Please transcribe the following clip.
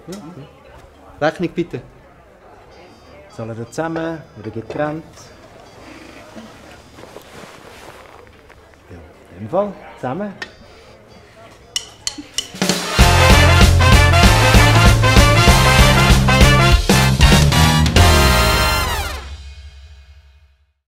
Rechnung bitte. Zahlen wir zusammen oder getrennt? Ja, in dem Fall zusammen.